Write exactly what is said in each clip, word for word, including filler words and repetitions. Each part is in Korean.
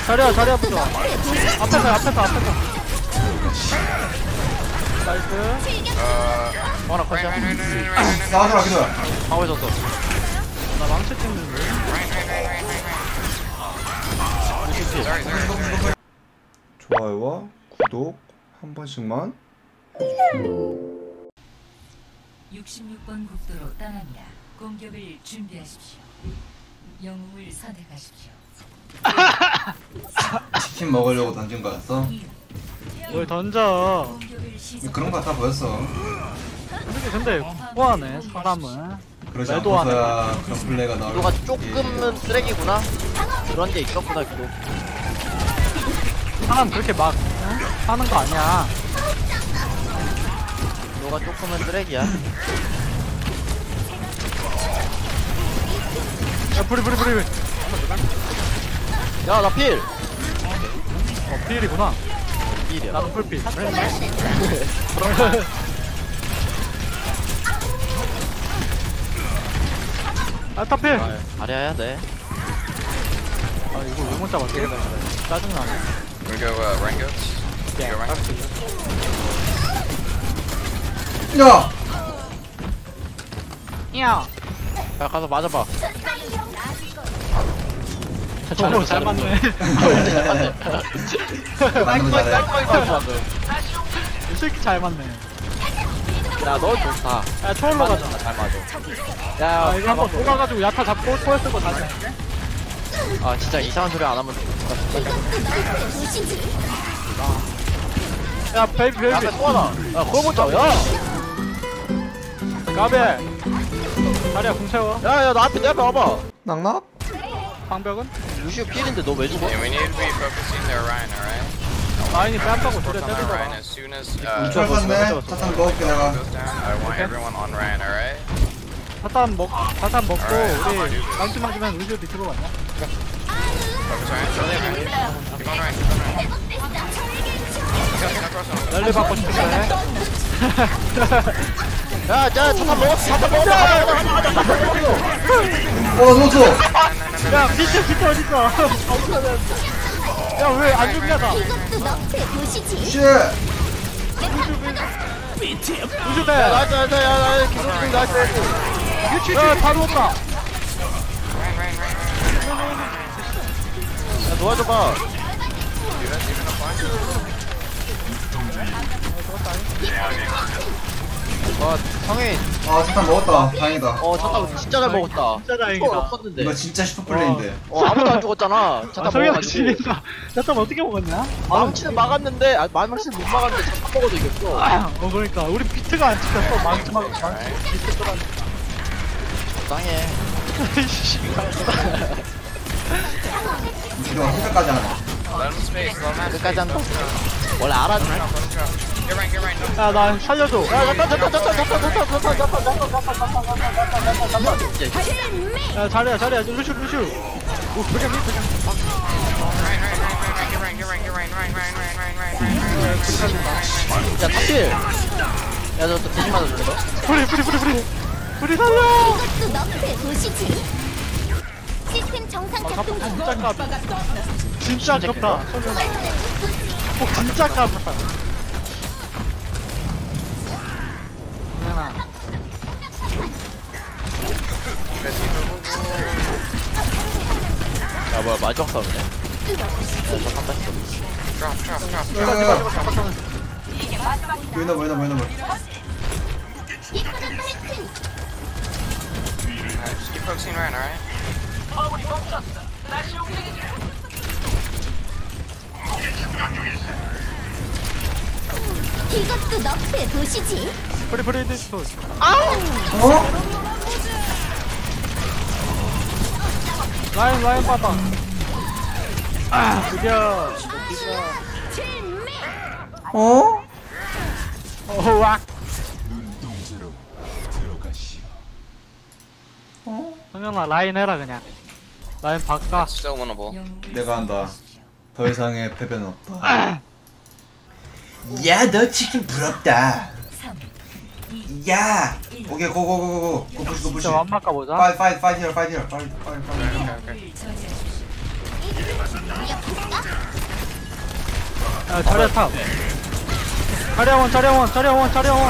자리야 자리야 보자. 앞에서 앞에서 앞에서. 나이스. 어, 와나 컷이야. 나와줘라 기도야. 방어해 줬어. 나 망치 찍는데. sorry, sorry. 좋아요와 구독 한 번씩만. 육십육 번 국도로 떠납니다. 공격을 준비하십시오. 영웅을 선택하십시오. 치킨 먹으려고 던진 거였어? 뭘 던져. 공격을 시작. 그런 거 같아 보였어. 근데 근데 호하네 사람은. 그러지 매도 안 않고서야 그런 플레이가 나올 기도가 수 있지. 조금은 쓰레기구나. 그런 게 있었구나 기도. 사람 그렇게 막 응? 하는 거 아니야. 기도가 조금은 쓰레기야. 야 프리 프리 프리. 야 나 필. 어 필이구나. 필이야. 나도 풀필. 알타 필. 아 잘해야 돼. 이거 왜 못 잡았지? 짜증나네. We go uh, rank goats. You go rank. 야! 야. 야 가서 맞아봐. 저거 잘 맞네. 맞는 거 잘해. 이 새끼 잘 맞네. 야 너 좋다. 야 초월로 가자. 잘 맞아. 야 야 이거 한번 돌아가지고 야타 잡고 초월 쓰고 다시. 아 진짜 이상한 소리 안 하면 야 베이비 베이비. 앞에 또 하나. 야 그걸 못 잡아. 야. 가베. 다리야 궁 채워. 야야 나한테 내 앞에 와봐. 낙낙? 방벽은? 루시오 필인데 너 왜 죽어? Yeah, we need to be focusing their Ryan, alright? 라인이 뺨따고 Work 둘에 on that Ryan 때리더라. as soon as uh, 철 샀네. 차탄 먹을게 내가. goes down. I want everyone on Ryan, alright? 사탄 먹 사탄 먹고 Alright. 우리 망치 맞으면 우리 밑으로 가냐? Focus Ryan. Keep on Ryan. Keep on Ryan. You got no cross on. 랠리 받고 싶은데. 야야 차탄 먹었어. 차탄 먹었어. 어 놓쳐. 야 비트 비트 어딨어? 야 왜 안 죽냐 나? 쉣. 우주대. 야 나이스 나이스 야 나이스 기술이 나이스. 야다 누웠다. Ryan, Ryan, Ryan, Ryan. 야 도와줘봐. Dude, that's even a flank. 와 성인. 아 차탄 먹었다. 다행이다. 어 차탄 진짜 잘 먹었다. 진짜 초 다행이다. 없었는데. 이거 진짜 슈퍼 플레이인데. 어 아무도 안 죽었잖아. 아 차탄 성현아 먹어가지고. 지린다. 나땀 어떻게 먹었냐? 망치는 막았는데 아 망치는 못 막았는데 차탄 먹어도 이겼어. 아, 어 그러니까 우리 비트가 안 찍혔어. 망치 막 망치 비트 떠나. Alright. 적당해. 기도가 끝까지 하네. Let him space. Let him have 끝까지 space. 한다. Let him go. 원래 알아줘. Let him go. Let him go. Get Ryan, get Ryan. No. 야 나 살려줘. 야 잠깐 잠깐 잠깐 잠깐 잠깐 잠깐 잠깐 잠깐 잠깐 잠깐. 야 자리야 자리야 루슈 루슈. 오 그냥 미 그냥. Ryan, Ryan, Ryan, Ryan, get Ryan, get Ryan, Ryan, Ryan, Ryan, Ryan, Ryan, Ryan, Ryan, Ryan, Ryan. 야 타필. 야너 또 대신 맞아줄래 너? 프리 프리 프리 프리. 프리 살려. 이것도 너프의 도시지. 시스템 정상 아, 작동 중. 진짜 깝. 진짜 아깝다. 어, 진짜 아깝다. 성현아. 야 뭐야 마지막 싸움이네. 잠깐 뺐어. Drop, drop, drop. 보이나 보이나 보이나 보이나. Alright, just keep focusing Ryan, alright? 이것도 너프의 도시지. 프리 프리 디스토. 어? 라인 라인 봐봐. 아 드디어. 어? 어 와. 어? 성현아 라인 해라 그냥. 라인 바꿔. Still winnable. 내가 한다. 더 이상의 패배는 없다. 야, 너 치킨 부럽다. 야, 오케이, 고고고고고, 고푸시 고푸시. 진짜 완막가 보자. Fight, fight, fight here, fight here, fight, fight, fight. Okay, okay. 야 자리야 탑 자리야원 자리야원 자리야원 자리야원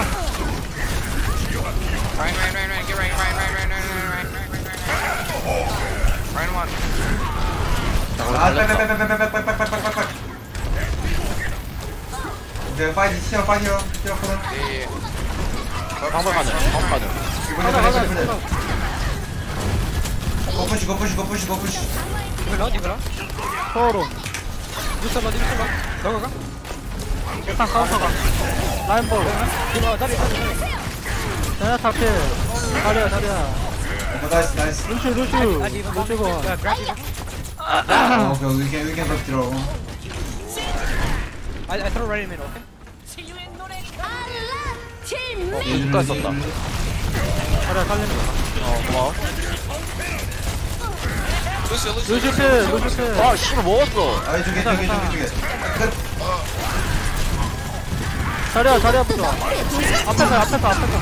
Ryan, Ryan, Ryan, Ryan, get Ryan, Ryan, Ryan, Ryan, Ryan, Ryan, Ryan, Ryan, Ryan, one. 아 빼빼빼빼빼빼빼빼빼빼빼. 이제 파이트 치어 파이트 치어 코너. Yeah, yeah. 방법 가능 방법 가능 이번에 가자 이번에 이번에. 가자 고푸시 고푸시 고푸시 고푸시. 이거라 이거라 서로 뉴스라 뉴스라 너가 일단 카운터가 라인볼 이거 다리 다리 자리야 탑필 자리야 자리야 어 나이스 나이스. 루슈 루슈 루슈고 어 오케이 위켄 위켄 더 들어. I I throw right in middle, okay? 칠미 어 누가 썼다. 자리야 살린다 어 고마워 Lucio, Lucio. 루슈 필 루슈 필 아 씨발 먹었어 아 이쪽에 이쪽에 이쪽에 이쪽에. 자리야 자리야 보자 앞에서 앞에서 앞에서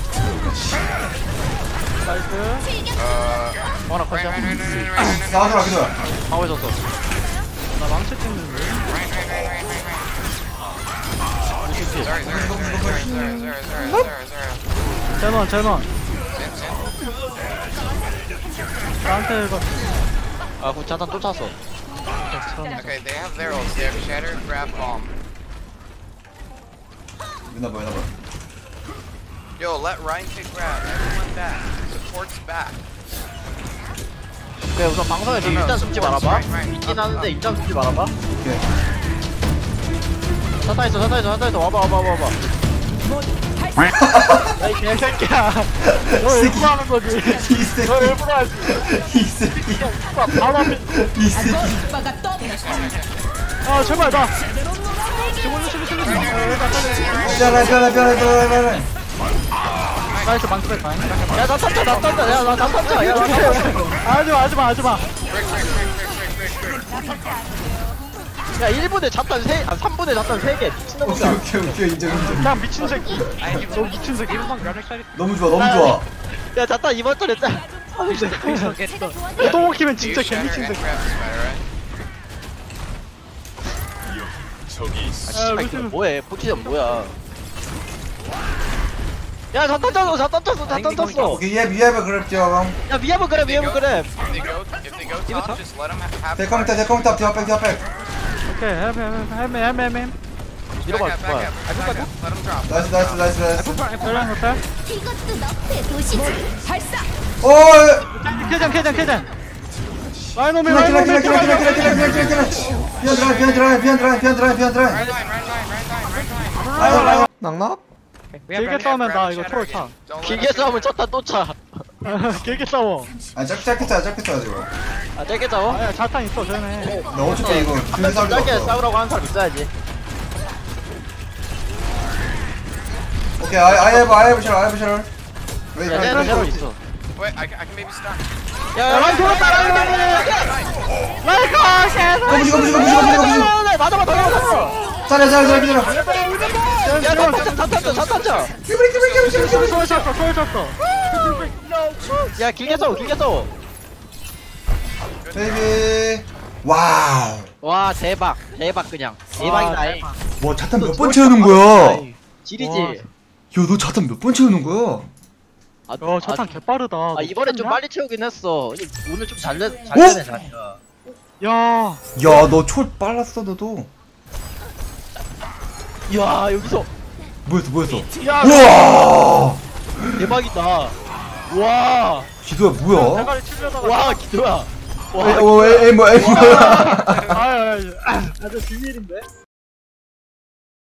나이스 Uh, 와나 Ryan, 가자 Ryan, Ryan, Ryan, Ryan, Ryan, 나와줘라 그죠. 방어에 졌어 나 망치 찍는데 Ryan, Ryan, Ryan, Ryan, Ryan, Ryan. Sorry, sorry, sorry, sorry, sorry, sorry, sorry, sorry, sorry. 제논 제논 Sin, sin. 나한테 이거 아그 자탄 또 찼어 Okay, they have their ults. They have Shatter, Grab, Bomb. 누나 봐 누나 봐. Yo, let Ryan take Grab. Everyone back. Support's back. 그래 우선 방송에서 일단 숨지 말아봐 있긴 하는데 일단 숨지 말아봐 오케이. 자탄 있어 자탄 있어 자탄 있어 와봐 와봐 와봐 야이 개새끼야 너 일부러 하는 거지 이 새끼. 너 일부러 하지 이 새끼. 바로 앞에 이 새끼. 아 제발 나 지금 루슈 루슈 루슈 뼈라 뼈라 뼈라 뼈라 뼈라. 나이스 망치 백 다행 야나 탔다 나 탔다 야나 탔다 야나 탔다 하지마 하지마 하지마 Break, break, break, break, break, break, break. 야 일 분에 자탄 세, 아 삼 분에 자탄 세 개 오케이 미친놈이야 오케이 오케이 인정 인정. 그냥 미친 새끼 너 미친 새끼 너무 좋아 너무 좋아. 야 자탄 이번 턴에 짜 또 먹히면 Do you 진짜 Shatter 개미친 and 새끼 Grab is better, right? 아 씨발 이거 뭐해 포지션 뭐야 야 자탄 쳤어 자탄 쳤어 자탄 쳤어 오케이 얘 미야베 그랬죠. 야 미야브 그래 미야브 그래 If they go, if they go top, just let them have. 대컴탑 대컴탑 디어백 디어백. 오케이 헬멧 헬멧 헬멧 헬멧 밀어봐 Back up, back 뭐야 up, back up. Let them drop. 나이스 나이스 나이스 나이스. 헬멧 호텔 이것도 너프의 도시지 발사 오. 캐전 캐전 캐전 라이노미 키라 키라 라이노미 키라 키라 키라 키라 키라 키라 키라. 비안 드라이 비안 드라이 비안 드라이 비안 드라이 비안 드라이. Right line, right line, right line, right line. 라이언 라이언. 낙낙. 길게 싸우면 나 이거 초월 차 길게 싸우면 쳤다 또차아 길게 싸워 아 짧게 짧게 짜 짧게 짜 지금. 짧게 싸워? 아야 자탄 있어 전에 나 어차피 이거 길게 좀 싸울 거 짧게 없어. 싸우라고 하는 사람 있어야지 오케이 아이 아이 해봐 아이 해보시라 아이 해보시라. 왜 야 내가 제로 있어 Wait, I, can- I can maybe stun. 야 라인 돌았다 라인 돌았다 라이커 거부지 거부지 거부지 거부지 거부지. 맞아 맞아 맞아 잘해 잘해 잘해 기다려. 야 자탄 자탄 자탄 자 기브리 기브리 기브리 기브리 기브리. 소울 쳤어 소울 쳤어 야 길게 싸워 길게 싸워 베이비. 와우. 와 대박 대박 그냥 대박이다 잉. 와 자탄 몇 번 채우는 거야? 지리지 야 너 자탄 몇 번 채우는 거야? 아, 야 자탄 개빠르다 아 이번에 좀 빨리 채우긴 했어 오늘 좀 잘내 어? 잘내네 자기가 야 야 너 초 빨랐어 너도. 야 여기서 뭐였어 뭐였어? 야, 우와. 대박이다 와 기도야 뭐야? 대가리 치려다가 와 기도야 에이 뭐 에이 뭐야? 아유 아유 아주 비밀인데